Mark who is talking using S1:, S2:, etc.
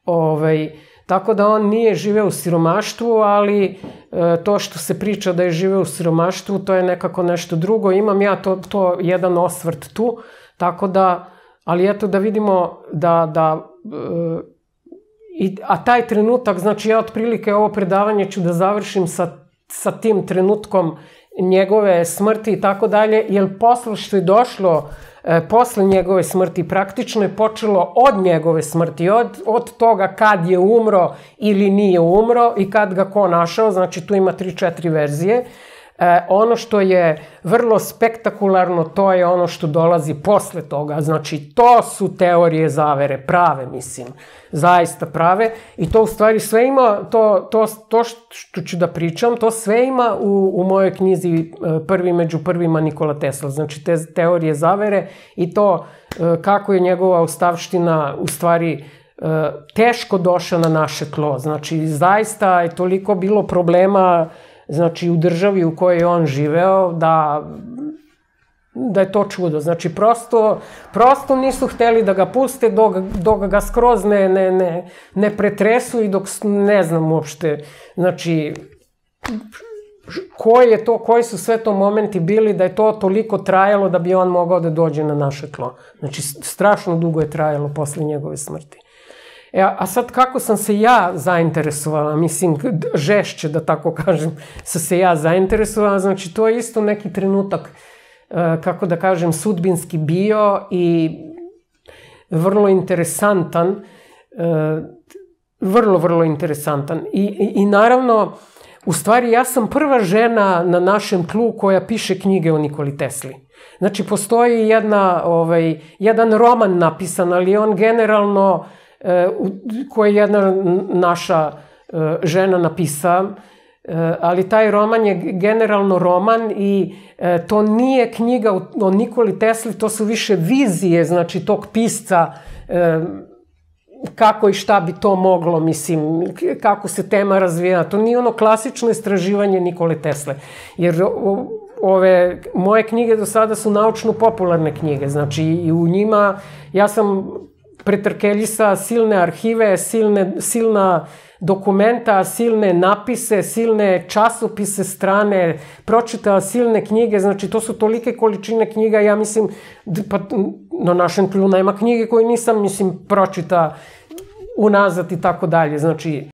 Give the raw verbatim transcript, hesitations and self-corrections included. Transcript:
S1: Tako da on nije živeo u siromaštvu, ali to što se priča da je živeo u siromaštvu, to je nekako nešto drugo. Imam ja to jedan osvrt tu, tako da, ali eto da vidimo da, a taj trenutak, znači ja otprilike ovo predavanje ću da završim sa tim trenutkom njegove smrti i tako dalje, jer posle što je došlo posle njegove smrti, praktično je počelo od njegove smrti, od toga kad je umro ili nije umro i kad ga ko našao, znači tu ima tri četiri verzije. Ono što je vrlo spektakularno, to je ono što dolazi posle toga, znači to su teorije zavere, prave mislim, zaista prave i to u stvari sve ima, to što ću da pričam, to sve ima u mojoj knjizi Prvi među prvima Nikola Tesla, znači te teorije zavere i to kako je njegova ostavština u stvari teško došla na naše tlo, znači zaista je toliko bilo problema znači u državi u kojoj je on živeo, da je to čudo. Znači, prosto nisu hteli da ga puste dok ga skroz ne pretresu i dok ne znam uopšte, znači, koji su sve to momenti bili da je to toliko trajalo da bi on mogao da dođe na naše tlo. Znači, strašno dugo je trajalo posle njegove smrti. A sad kako sam se ja zainteresovala, mislim žešće da tako kažem, sam se ja zainteresovala, znači to je isto neki trenutak, kako da kažem, sudbinski bio i vrlo interesantan, vrlo, vrlo interesantan. I naravno, u stvari ja sam prva žena na našem tlu koja piše knjige o Nikoli Tesli. Znači postoji jedan roman napisan, ali on generalno koju je jedna naša žena napisala, ali taj roman je generalno roman i to nije knjiga o Nikoli Tesli, to su više vizije, znači, tog pisca, kako i šta bi to moglo, mislim, kako se tema razvija. To nije ono klasično istraživanje Nikole Tesle, jer ove moje knjige do sada su naučno-popularne knjige, znači i u njima ja sam pretrkeljisa silne arhive, silna dokumenta, silne napise, silne časopise, strane, pročitala silne knjige, znači to su tolike količine knjiga, ja mislim, pa na našem tlu nema knjige koje nisam, mislim, pročita unazad i tako dalje, znači